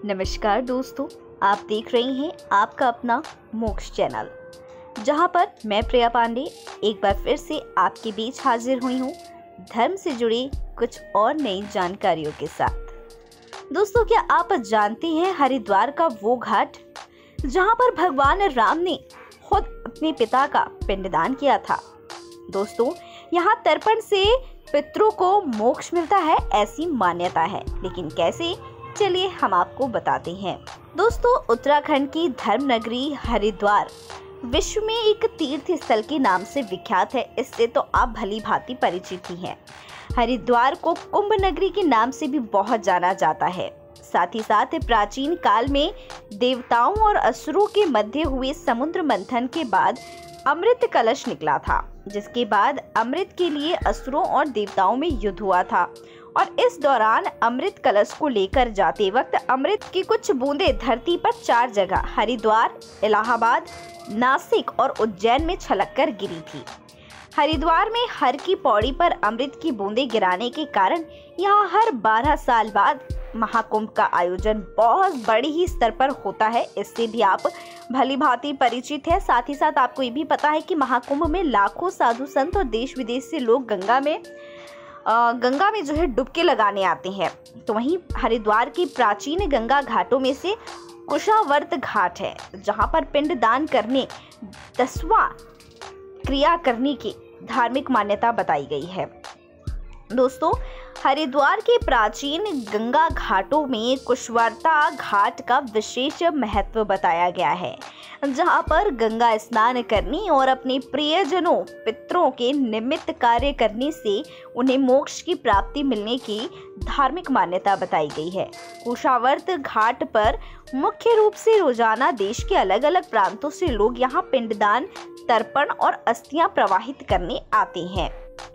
नमस्कार दोस्तों, आप देख रही हैं आपका अपना मोक्ष चैनल, जहां पर मैं प्रिया पांडे एक बार फिर से आपके बीच हाजिर हुई हूं धर्म से जुड़ी कुछ और नई जानकारियों के साथ। दोस्तों, क्या आप जानते हैं हरिद्वार का वो घाट जहां पर भगवान राम ने खुद अपने पिता का पिंडदान किया था। दोस्तों, यहाँ तर्पण से पितरों को मोक्ष मिलता है, ऐसी मान्यता है। लेकिन कैसे, चलिए हम आपको बताते हैं। दोस्तों, उत्तराखंड की धर्म नगरी हरिद्वार विश्व में एक तीर्थ स्थल के नाम से विख्यात है। इससे तो आप भली भांति परिचित ही हैं। हरिद्वार को कुंभ नगरी के नाम से भी बहुत जाना जाता है। साथ ही साथ प्राचीन काल में देवताओं और असुरों के मध्य हुए समुद्र मंथन के बाद अमृत कलश निकला था, जिसके बाद अमृत के लिए असुरों और देवताओं में युद्ध हुआ था। और इस दौरान अमृत कलश को लेकर जाते वक्त अमृत की कुछ बूंदें धरती पर 4 जगह हरिद्वार, इलाहाबाद, नासिक और उज्जैन में छलककर गिरी थी। हरिद्वार में हर की पौड़ी पर अमृत की बूंदें गिराने के कारण यहाँ हर 12 साल बाद महाकुंभ का आयोजन बहुत बड़ी ही स्तर पर होता है। इससे भी आप भली भांति परिचित है। साथ ही साथ आपको ये भी पता है कि महाकुंभ में लाखों साधु संत और देश विदेश से लोग गंगा में जो है डुबकी लगाने आते हैं। तो वहीं हरिद्वार की प्राचीन गंगा घाटों में से कुशावर्त घाट है, जहां पर पिंडदान करने 10वां क्रिया करने की धार्मिक मान्यता बताई गई है। दोस्तों, हरिद्वार के प्राचीन गंगा घाटों में कुशवर्ता घाट का विशेष महत्व बताया गया है, जहां पर गंगा स्नान करने और अपने प्रियजनों पितरों के निमित्त कार्य करने से उन्हें मोक्ष की प्राप्ति मिलने की धार्मिक मान्यता बताई गई है। कुशावर्त घाट पर मुख्य रूप से रोजाना देश के अलग अलग प्रांतों से लोग यहां पिंडदान, तर्पण और अस्थियां प्रवाहित करने आते हैं।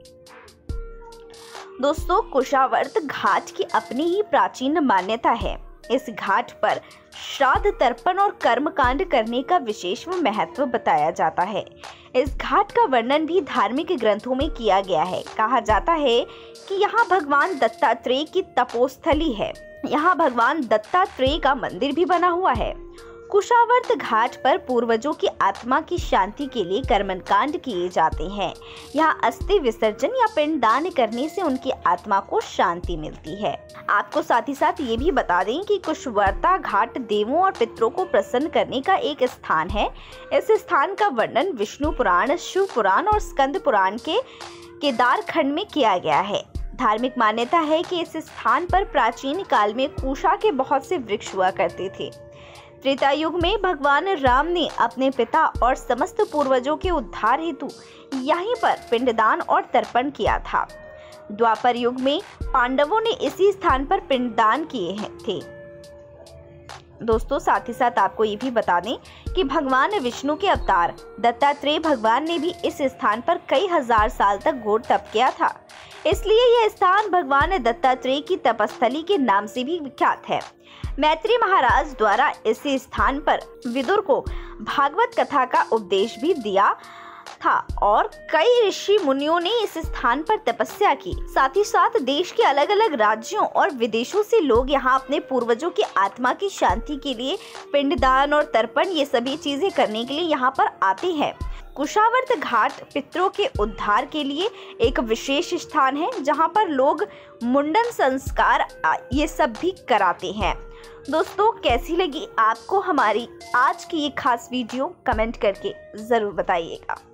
दोस्तों, कुशावर्त घाट की अपनी ही प्राचीन मान्यता है। इस घाट पर श्राद्ध, तर्पण और कर्मकांड करने का विशेष महत्व बताया जाता है। इस घाट का वर्णन भी धार्मिक ग्रंथों में किया गया है। कहा जाता है कि यहाँ भगवान दत्तात्रेय की तपोस्थली है। यहाँ भगवान दत्तात्रेय का मंदिर भी बना हुआ है। कुशावर्त घाट पर पूर्वजों की आत्मा की शांति के लिए कर्मकांड किए जाते हैं। यहाँ अस्थि विसर्जन या पिंडदान करने से उनकी आत्मा को शांति मिलती है। आपको साथ ही साथ ये भी बता दें कि कुशवर्ता घाट देवों और पितरों को प्रसन्न करने का एक स्थान है। इस स्थान का वर्णन विष्णु पुराण, शिव पुराण और स्कंद पुराण के केदार खंड में किया गया है। धार्मिक मान्यता है कि इस स्थान पर प्राचीन काल में कुशा के बहुत से वृक्ष हुआ करते थे। त्रेता युग में भगवान राम ने अपने पिता और समस्त पूर्वजों के उद्धार हेतु यहीं पर पिंडदान और तर्पण किया था। द्वापर युग में पांडवों ने इसी स्थान पर पिंडदान किए थे। दोस्तों, साथ ही साथ आपको ये भी बता दें कि भगवान विष्णु के अवतार दत्तात्रेय भगवान ने भी इस स्थान पर कई हजार साल तक घोर तप किया था। इसलिए यह स्थान भगवान दत्तात्रेय की तपस्थली के नाम से भी विख्यात है। मैत्री महाराज द्वारा इसी स्थान पर विदुर को भागवत कथा का उपदेश भी दिया था और कई ऋषि मुनियों ने इस स्थान पर तपस्या की। साथ ही साथ देश के अलग अलग राज्यों और विदेशों से लोग यहाँ अपने पूर्वजों की आत्मा की शांति के लिए पिंडदान और तर्पण ये सभी चीजें करने के लिए यहाँ पर आते हैं। कुशावर्त घाट पितरों के उद्धार के लिए एक विशेष स्थान है, जहाँ पर लोग मुंडन संस्कार ये सब भी कराते हैं। दोस्तों, कैसी लगी आपको हमारी आज की ये खास वीडियो, कमेंट करके जरूर बताइएगा।